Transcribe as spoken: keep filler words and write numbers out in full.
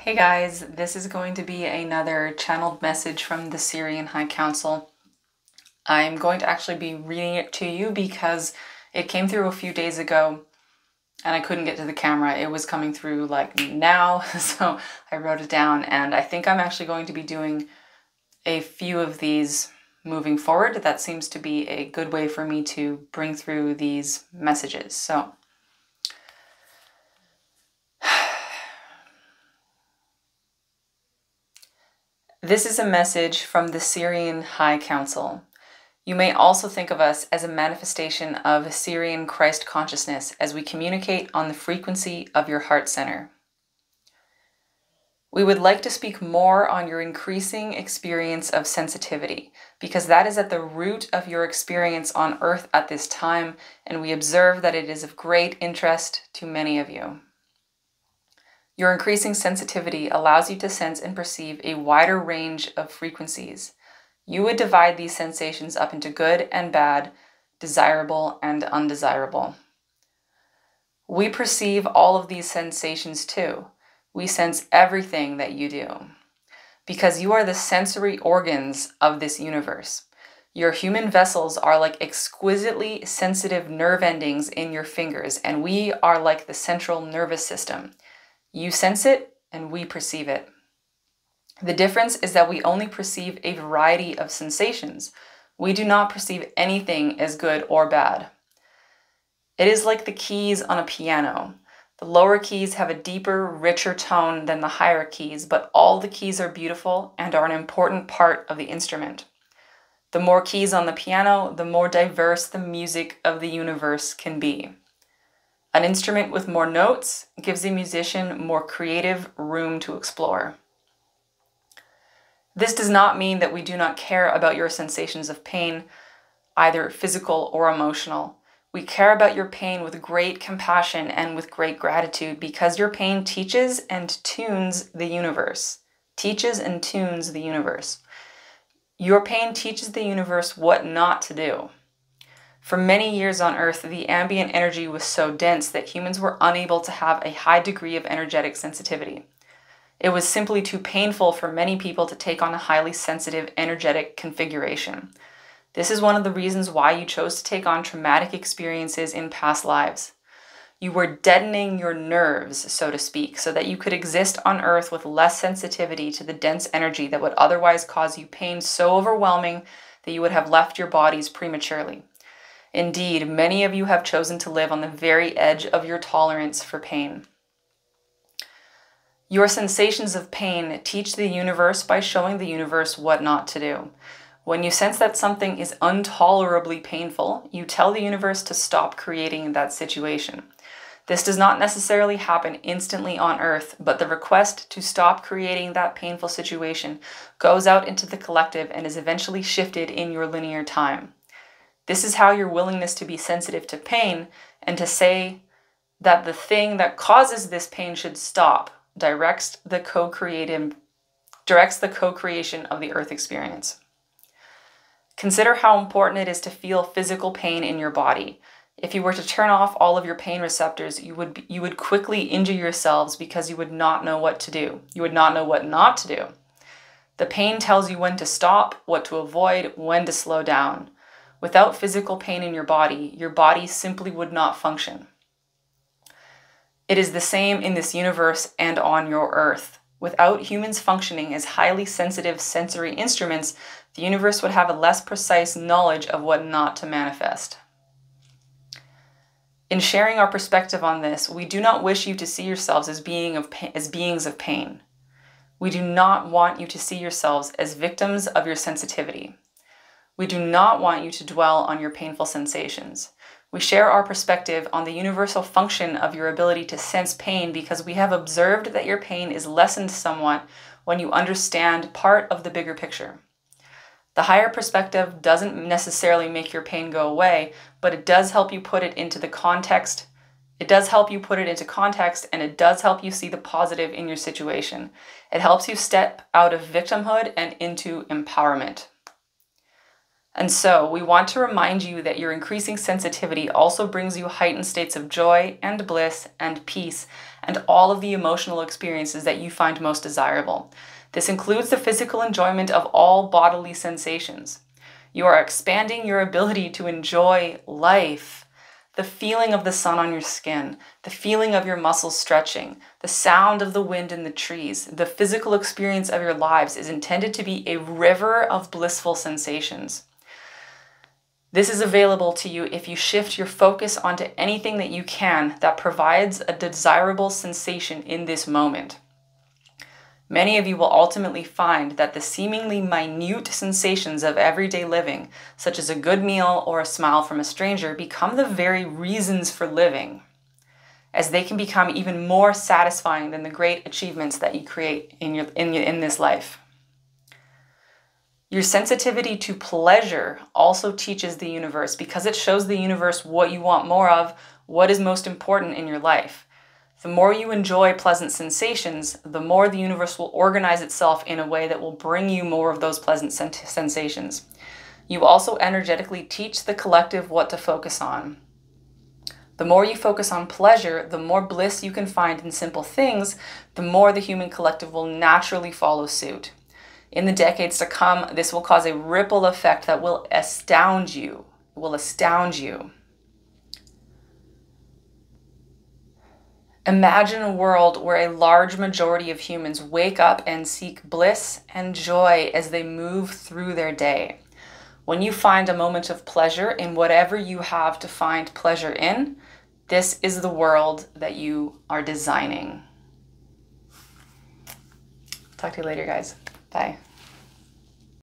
Hey guys, this is going to be another channeled message from the Sirian High Council. I'm going to actually be reading it to you because it came through a few days ago and I couldn't get to the camera. It was coming through like now, so I wrote it down, and I think I'm actually going to be doing a few of these moving forward. That seems to be a good way for me to bring through these messages. So this is a message from the Sirian High Council. You may also think of us as a manifestation of Sirian Christ consciousness as we communicate on the frequency of your heart center. We would like to speak more on your increasing experience of sensitivity, because that is at the root of your experience on Earth at this time, and we observe that it is of great interest to many of you. Your increasing sensitivity allows you to sense and perceive a wider range of frequencies. You would divide these sensations up into good and bad, desirable and undesirable. We perceive all of these sensations too. We sense everything that you do, because you are the sensory organs of this universe. Your human vessels are like exquisitely sensitive nerve endings in your fingers, and we are like the central nervous system. You sense it, and we perceive it. The difference is that we only perceive a variety of sensations. We do not perceive anything as good or bad. It is like the keys on a piano. The lower keys have a deeper, richer tone than the higher keys, but all the keys are beautiful and are an important part of the instrument. The more keys on the piano, the more diverse the music of the universe can be. An instrument with more notes gives the musician more creative room to explore. This does not mean that we do not care about your sensations of pain, either physical or emotional. We care about your pain with great compassion and with great gratitude, because your pain teaches and tunes the universe. Teaches and tunes the universe. Your pain teaches the universe what not to do. For many years on Earth, the ambient energy was so dense that humans were unable to have a high degree of energetic sensitivity. It was simply too painful for many people to take on a highly sensitive energetic configuration. This is one of the reasons why you chose to take on traumatic experiences in past lives. You were deadening your nerves, so to speak, so that you could exist on Earth with less sensitivity to the dense energy that would otherwise cause you pain so overwhelming that you would have left your bodies prematurely. Indeed, many of you have chosen to live on the very edge of your tolerance for pain. Your sensations of pain teach the universe by showing the universe what not to do. When you sense that something is intolerably painful, you tell the universe to stop creating that situation. This does not necessarily happen instantly on Earth, but the request to stop creating that painful situation goes out into the collective and is eventually shifted in your linear time. This is how your willingness to be sensitive to pain and to say that the thing that causes this pain should stop directs the co-creative, directs the co-creation of the Earth experience. Consider how important it is to feel physical pain in your body. If you were to turn off all of your pain receptors, you would, you would quickly injure yourselves because you would not know what to do. You would not know what not to do. The pain tells you when to stop, what to avoid, when to slow down. Without physical pain in your body, your body simply would not function. It is the same in this universe and on your Earth. Without humans functioning as highly sensitive sensory instruments, the universe would have a less precise knowledge of what not to manifest. In sharing our perspective on this, we do not wish you to see yourselves as, being of as beings of pain. We do not want you to see yourselves as victims of your sensitivity. We do not want you to dwell on your painful sensations. We share our perspective on the universal function of your ability to sense pain because we have observed that your pain is lessened somewhat when you understand part of the bigger picture. The higher perspective doesn't necessarily make your pain go away, but it does help you put it into the context. It does help you put it into context, and it does help you see the positive in your situation. It helps you step out of victimhood and into empowerment. And so, we want to remind you that your increasing sensitivity also brings you heightened states of joy and bliss and peace and all of the emotional experiences that you find most desirable. This includes the physical enjoyment of all bodily sensations. You are expanding your ability to enjoy life. The feeling of the sun on your skin, the feeling of your muscles stretching, the sound of the wind in the trees, the physical experience of your lives is intended to be a river of blissful sensations. This is available to you if you shift your focus onto anything that you can that provides a desirable sensation in this moment. Many of you will ultimately find that the seemingly minute sensations of everyday living, such as a good meal or a smile from a stranger, become the very reasons for living, as they can become even more satisfying than the great achievements that you create in, your, in, in this life. Your sensitivity to pleasure also teaches the universe, because it shows the universe what you want more of, what is most important in your life. The more you enjoy pleasant sensations, the more the universe will organize itself in a way that will bring you more of those pleasant sensations. You also energetically teach the collective what to focus on. The more you focus on pleasure, the more bliss you can find in simple things, the more the human collective will naturally follow suit. In the decades to come, this will cause a ripple effect that will astound you. It will astound you. Imagine a world where a large majority of humans wake up and seek bliss and joy as they move through their day. When you find a moment of pleasure in whatever you have to find pleasure in, this is the world that you are designing. Talk to you later, guys. Bye.